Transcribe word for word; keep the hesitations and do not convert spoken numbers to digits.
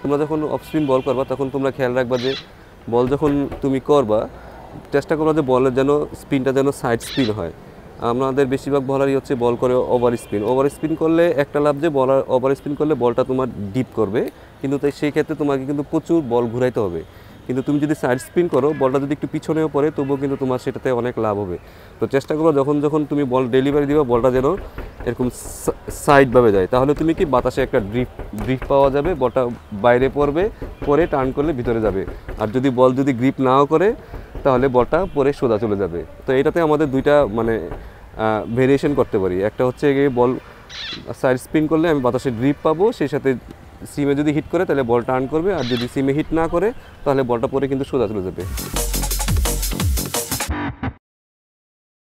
তোমরা যখন off spin বল করবা তখন তোমরা খেয়াল রাখবা যে বল যখন তুমি করবা চেষ্টা করবা যে বলের যেন স্পিনটা যেন সাইড স্পিন হয়। আমাদের বেশিরভাগ বলারই হচ্ছে বল করে ওভার স্পিন। ওভার স্পিন করলে একটা লাভ যে বলার ওভার স্পিন করলে বলটা তোমার ডিপ করবে, কিন্তু তাই সেই ক্ষেত্রে তোমাকে কিন্তু প্রচুর বল ঘুরাইতে হবে। কিন্তু তুমি যদি সাইড স্পিন করো বলটা যদি একটু পিছনেও পড়ে তবুও কিন্তু তোমার সেটাতে অনেক লাভ হবে। তো চেষ্টা করো যখন যখন তুমি বল ডেলিভারি দিবা বলটা যেন এরকম সাইডভাবে যায়, তাহলে তুমি কি বাতাসে একটা ড্রিফট ড্রিফট পাওয়া যাবে, বলটা বাইরে পড়বে, পরে টার্ন করলে ভিতরে যাবে। আর যদি বল যদি গ্রিপ নাও করে তাহলে বলটা পরে সোজা চলে যাবে। তো এটাতে আমাদের দুইটা মানে ভেরিয়েশন করতে পারি। একটা হচ্ছে গিয়ে বল সাইড স্পিন করলে আমি বাতাসে ড্রিপ পাবো, সেই সাথে সিমে যদি হিট করে তাহলে বল টার্ন করবে, আর যদি সিমে হিট না করে তাহলে বলটা পরে কিন্তু সোজা চলে যাবে।